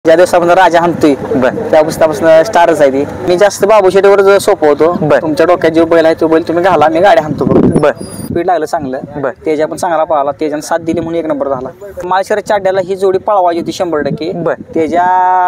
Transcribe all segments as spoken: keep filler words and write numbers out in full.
ज्या दिवसापासून राजा हाणतोय त्या पुस्तकापासून स्टारच आहे ती. मी जास्त बाबू शेटीवर सोपं होतो. तुमच्या डोक्यात जो बैल आहे तो बैल तुम्ही घाला, मी गाडी हाणतो. स्पीड लागलं चांगलं, तेजा पण चांगला पळाला, तेजानं साथ दिली म्हणून एक नंबर झाला. माळशिरस चाड्याला ही जोडी पळवायची होती शंभर टक्के. तेजा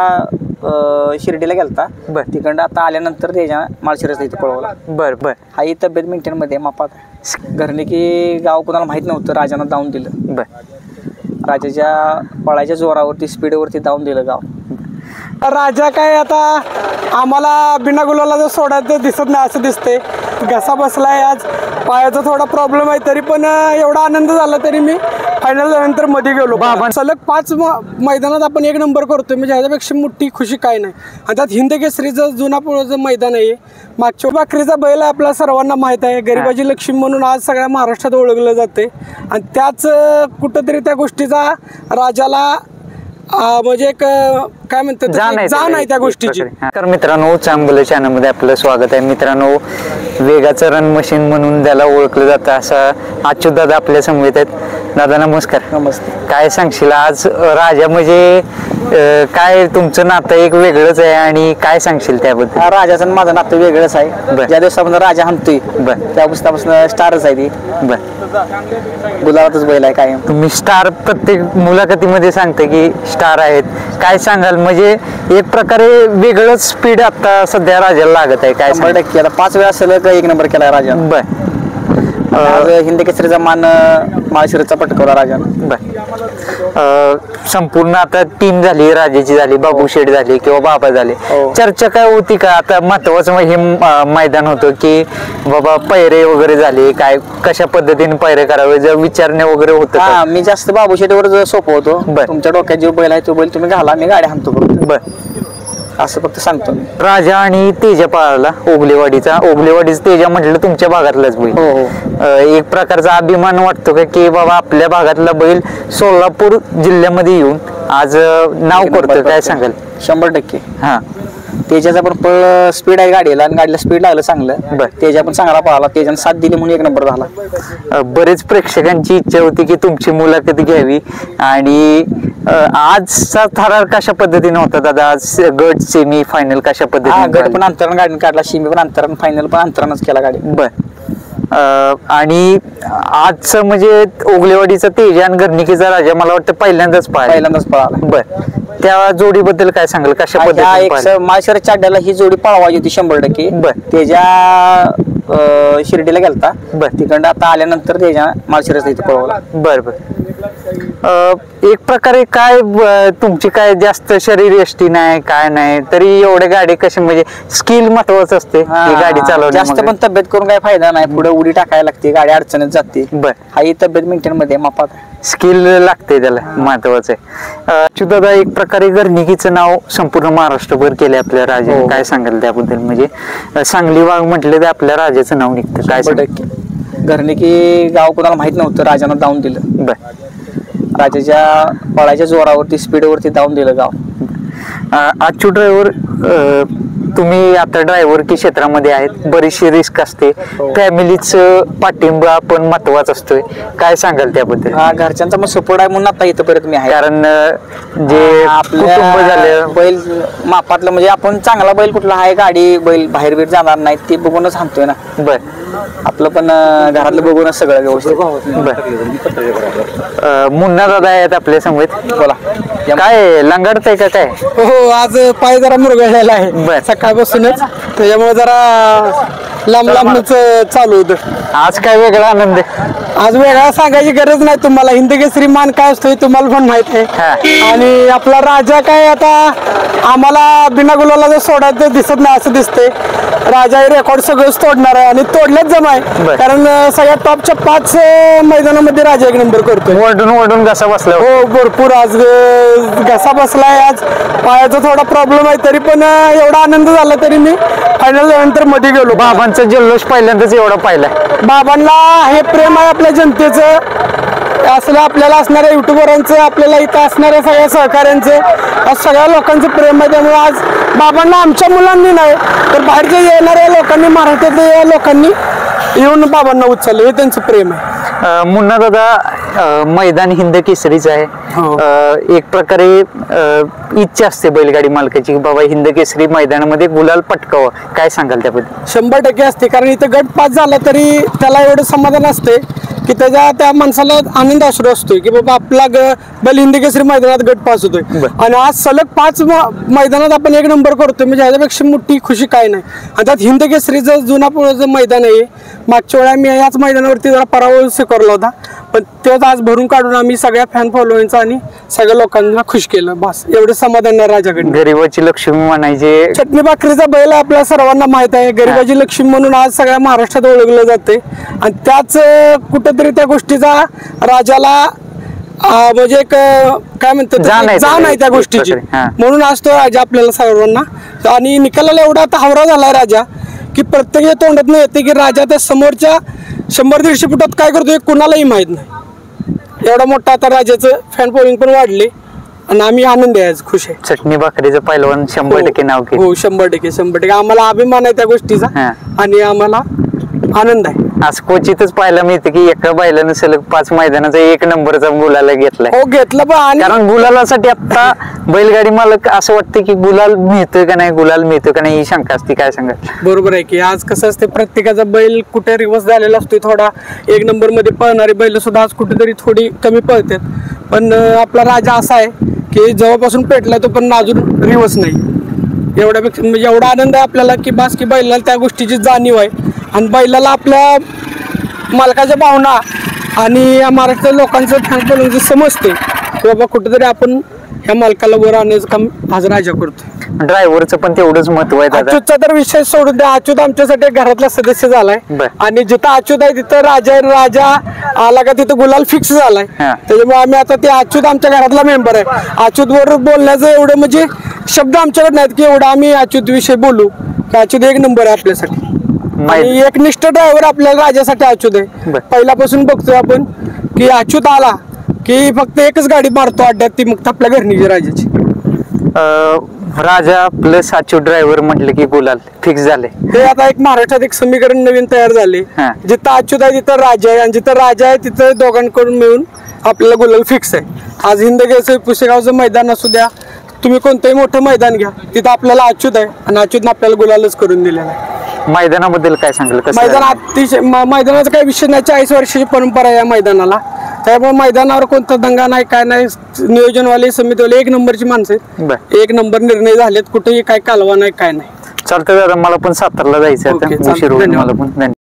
शिर्डीला गेलता, तिकडं आता आल्यानंतर तेजा माळशिरस इथे पळवला. बर बर हा ही तब्येत मेंटेन मध्ये मापात घरने की गाव कोणाला माहित नव्हतं, राजानं धावून दिलं. बर राजाच्या पळायच्या जोरावरती स्पीडवरती धावून दिलं गाव. राजा काय आता आम्हाला बिना गुलाला जर सोडायचं दिसत नाही असं दिसते. घसा बसलाय, आज पायाचा थोडा प्रॉब्लेम आहे, तरी पण एवढा आनंद झाला. तरी मी फायनल नंतर मध्ये गेलो. सलग पाच मैदानात आपण एक नंबर करतोय म्हणजे ह्याच्यापेक्षा मोठी खुशी काय नाही. आणि त्यात हिंद केसरीचं जुना पुळचं मैदान आहे. मागच्या बाकरीचा बैल आपल्या सर्वांना माहीत आहे. गरिबाची लक्ष्मी म्हणून आज सगळ्या महाराष्ट्रात ओळखलं जाते. आणि त्याच कुठंतरी त्या गोष्टीचा राजाला म्हणजे एक काय म्हणतात जाण आहे त्या गोष्टीची. तर मित्रांनो, चांगलं चॅनलमध्ये आपलं स्वागत आहे. मित्रांनो, वेगाचं रन मशीन म्हणून त्याला ओळखलं जातं असं अच्युत दादा आपल्या समवेत आहेत. दादा नमस्कार. नमस्ते. काय सांगशील आज राजा म्हणजे काय तुमचं नातं एक वेगळंच आहे आणि काय सांगशील त्याबद्दल? राजाचं माझं नातं वेगळंच आहे. ज्या दिवसापासून राजा हाणतोय त्या पुस्तकापासून स्टारच आहे ती. बर गुलाबातच बैल आहे काय. तुम्ही स्टार प्रत्येक मुलाखतीमध्ये सांगते की स्टार आहेत. काय सांगाल म्हणजे एक प्रकारे वेगळंच स्पीड आता सध्या राजाला लागत आहे? काय शंभर टक्के आता पाच वेळा सलग एक नंबर केला राजा. बर हिंद केसरीचा मान माळशिरसचा पटकवला राजानं. बर संपूर्ण आता टीम झाली, राजाची झाली, बाबू शेठ झाली किंवा बाबा झाले, चर्चा काय होती का? आता महत्वाचं हे मैदान होतं की बाबा पैरे वगैरे झाले, काय कशा पद्धतीने पैरे करावे जर विचारणे वगैरे होतं? हा, मी जास्त बाबू शेठवर सोपं होतो. तुमच्या डोक्यात जो बैल आहे तो बैल तुम्ही घाला, मी गाडी हाणतो. बर असं फक्त सांगतो मी. राजा आणि तेजा पळाला ओगलेवाडीचा. ओगलेवाडीचा तेजा म्हटलं तुमच्या भागातलाच बैल. हो हो. एक प्रकारचा अभिमान वाटतो का की बाबा आपल्या भागातला बैल सोलापूर जिल्ह्यामध्ये येऊन आज नाव करतोय? काय सांगाल? शंभर टक्के. हा, तेजाचा पण पळ स्पीड आहे गाडीला आणि गाडीला स्पीड लागलं चांगलं. बर तेजा पण चांगला पळाला, तेजानं साथ दिली म्हणून एक नंबर झाला. बरेच प्रेक्षकांची इच्छा होती की तुमची मुलाखत घ्यावी आणि आजचा थरार कशा पद्धतीने होता दादा? आज गट सेमी फायनल कशा पद्धतीने? गट पण अंतरानं गाडीने काढला, सेमी पण अंतरानं, फायनल पण अंतरानच केला गाडी. बर आणि आजचं म्हणजे ओगलेवाडीचा तेजा आणि घरणिकीचा राजा मला वाटतं पहिल्यांदाच पळाला. पहिल्यांदाच पळाला. बर त्या जोडीबद्दल काय सांगाल? कशा पद्धतीने? माळशिरस चाड्याला ही जोडी पळवायची होती शंभर टक्के. बर तेजा शिर्डीला गेलता, तिकडं आता आल्यानंतर तेजा माळशिरस इथे पळवला. बर बर एक प्रकारे काय तुमची काय जास्त शरीर यष्टी नाही काय नाही, तरी एवढे गाडी कशी म्हणजे स्किल महत्वाचं असते गाडी चालवण्यामध्ये. जास्त पण तब्येत करून काय फायदा नाही, पुढे उडी टाकायला लागते, गाडी अडचणीत जाते. बर हा ही तब्येत मेंटेन मध्ये मापात स्किल लागते, त्याला महत्वाचं आहे. दादा एक प्रकारे घरणिकीचं नाव संपूर्ण महाराष्ट्रभर केले आपल्या राजाने. काय सांगाल त्याबद्दल? म्हणजे सांगली वाघ म्हटलं तर आपल्या राजाचं नाव निघतं. काय टक्के घरणिकी गाव कोणाला माहित नव्हतं, राजानं धावून दिलं. बर राजाच्या पळायच्या जोरावरती स्पीडवरती धावून दिलं गाव. आजची ड्रायव्हर तुम्ही आता ड्रायव्हर की क्षेत्रामध्ये आहेत, बरीचशी रिस्क असते, फॅमिलीच पाठिंबा पण महत्वाचा असतोय. काय सांगाल त्याबद्दल? हा, घरच्यांचा मग सपोर्ट आहे म्हणून आता इथपर्यंत मी आहे. कारण जे आपलं झालं बैल मापातलं म्हणजे आपण चांगला बैल कुठला आहे, गाडी बैल बाहेर बीर जाणार नाही ते बघूनच हाणतोय ना. बर आपलं पण घरातलं बघूनच सगळं व्यवस्थित. बर मुन्ना दादा आहेत आपल्या समोर. बोला, काय लंगाडतंय का काय? हो, आज पाय जरा मुरगळलेला आहे. बर सकाळपासूनच, त्याच्यामुळे जरा लांब लांबच चालू होतं. आज काय वेगळा आनंद आहे? आज वेगळा सांगायची गरज नाही तुम्हाला. हिंद केसरी मान काय असतो हे तुम्हाला पण माहित आहे. आणि आपला राजा काय आता आम्हाला बिना गुलाला जर सोडायचं दिसत नाही असं दिसते. राजा हे रेकॉर्ड सगळंच तोडणार आहे आणि तोडलेच जमाय, कारण सगळ्या टॉपच्या पाच मैदानामध्ये राजा एक नंबर करतो. ओढून ओढून घसा बसला. हो, भरपूर आज घसा बसलाय. आज पायाचा थोडा प्रॉब्लेम आहे, तरी पण एवढा आनंद झाला. तरी मी फायनल नंतर मध्ये गेलो. बाबांचा जल्लोष पहिल्यांदाच एवढा पाहिलाय. बाबांना हे प्रेम आहे आपल्या जनतेचं, असलं आपल्याला असणाऱ्या युट्यूबरांचं, आपल्याला इथं असणाऱ्या सगळ्या सहकाऱ्यांचं, आज सगळ्या लोकांचं प्रेम आहे. त्यामुळे आज बाबांना आमच्या मुलांनी नाही तर बाहेरच्या येणाऱ्या लोकांनी, महाराष्ट्रातल्या लोकांनी येऊन बाबांना उचललं, हे त्यांचं प्रेम आहे. मुन्ना दादा अं, मैदान हिंद केसरीच आहे. हो. अं, एक प्रकारे अं, इच्छा असते बैलगाडी मालकाची की बाबा हिंद केसरी मैदानामध्ये गुलाल पटकावं. काय सांगाल त्याबद्दल? शंभर टक्के असते, कारण इथं गट पास झाला तरी त्याला एवढं समाधान असते की त्याच्या त्या माणसाला आनंद अश्रू असतोय की बाबा आपला ग बैल हिंदी केसरी मैदानात गट पास होतोय. आणि आज सलग पाच म- मैदानात आपण एक नंबर करतोय म्हणजे ह्याच्यापेक्षा मोठी खुशी काय नाही. आणि त्यात हिंद केसरीचं जुना पुढचं मैदान आहे. मागच्या वेळा मी याच मैदानावरती जरा पराभव स्वीकारला होता, पण तेच आज भरून काढून आम्ही सगळ्या फॅन फॉलोईंगचा आणि सगळ्या लोकांना खुश केलं. बस एवढं समाधान आहे राजाकडे. गरीबाची लक्ष्मी म्हणायचे. चटणी भाकरीचा बैल आपल्या सर्वांना माहित आहे. गरिबाची लक्ष्मी म्हणून आज सगळ्या महाराष्ट्रात ओळखलं जाते. आणि त्याच अं, कुठंतरी त्या गोष्टीचा राजाला अं, म्हणजे एक अं, काय म्हणतात जाण आहे जाण आहे त्या एक गोष्टीची. प्रकारे, हा. म्हणून आज तो राजा आपल्याला सर्वांना आणि निकालाला एवढा आता हावरा झालाय राजा की प्रत्येक तोंडात नाही येते की राजा त्या समोरच्या शंभर दीडशे फुटात काय करतोय कुणालाही माहित नाही. एवढा मोठा आता राजाचं फॅन फॉलोइंग पण वाढले आणि आम्ही आनंद आहे, आज खुश आहे. चटणी भाकरीचं पहिलवान शंभर टक्के नाव केलं. हो शंभर टक्के शंभर टक्के आम्हाला अभिमान आहे त्या गोष्टीचा हा. आणि आम्हाला आनंद आहे. आज क्वचितच पाहायला मिळतं की एका बैलानं सलग पाच मैदानाचा एक नंबरचा गुलाला घेतलाय. हो घेतलं पण आणि कारण गुलालासाठी आता बैलगाडी मालक असं वाटतं की गुलाल मिळतोय का नाही, गुलाल मिळतोय का नाही ही शंका असते. काय सांगा? बरोबर आहे की आज कसं असते प्रत्येकाचा बैल कुठे रिवर्स झालेला असतो. थोडा एक नंबर मध्ये पळणारी बैल सुद्धा आज कुठेतरी थोडी कमी पळतात. पण अं, आपला राजा असा आहे की जेव्हापासून पेटला तो पण अजून रिवर्स नाही. एवढ्यापेक्षा म्हणजे एवढा आनंद आहे आपल्याला की बास की बैलाला त्या गोष्टीची जाणीव आहे आणि बैलाला आपल्या मालकाच्या भावना आणि या महाराष्ट्र लोकांचं फॅन फॉलोइंग समजते की बाबा कुठेतरी आपण ह्या मालकाला वर आणण्याचं काम आज राजा करतो. ड्रायव्हरचं पण तेवढंच महत्व आहे दादा. अच्युतचा तर विषय सोडून द्या. अच्युत आमच्यासाठी एक घरातला सदस्य झालाय बर. आणि जिथं अच्युत आहे तिथं राजा राजा आला का तिथं गुलाल फिक्स झालाय. हा. त्याच्यामुळे आम्ही आता ते अच्युत आमच्या घरातला मेंबर आहे. अच्युत वर बोलण्याचं एवढं म्हणजे शब्द आमच्याकडे नाहीत की एवढं आम्ही अच्युत विषयी बोलू की अच्युत एक नंबर आहे आपल्यासाठी. आणि एक निष्ठ ड्रायव्हर आपल्याला राजासाठी अच्युत आहे. बर. पहिल्यापासून बघतोय आपण की अच्युत आला की फक्त एकच गाडी मारतो अड्ड्यात, ती मग आपल्या घरची राजाची. अं, राजा प्लस अच्युत ड्रायव्हर म्हटलं की गुलाल फिक्स झाले. ते आता एक महाराष्ट्रात एक समीकरण नवीन तयार झाले. हा. जिथं अच्युत आहे तिथं राजा आहे आणि जिथं राजा आहे तिथं दोघांकडून मिळून आपल्याला गुलाल फिक्स आहे. आज हिंद केसरी पुसेगावचं मैदान असू द्या, तुम्ही कोणतंही मोठं मैदान घ्या, तिथं आपल्याला अच्युत आहे आणि अच्युतनं आपल्याला गुलालच करून दिलेला आहे. मैदानाबद्दल काय सांगलं? कसं मैदान झालं? अतिशय म- मैदानाचा काही विषय नाही. चाळीस वर्षाची परंपरा आहे या मैदानाला. त्यामुळे मैदानावर कोणता दंगा नाही, काय नाही. नियोजनवाले समितीवाले एक नंबरची माणसं आहेत. बर. एक नंबर निर्णय झालेत, कुठेही काय कालवा नाही, काय नाही. चालतं दादा, मला पण सातारला जायचं ओके, आता चालतंय. उशीर होईल धन्यवाद. मला पण. धन्यवाद.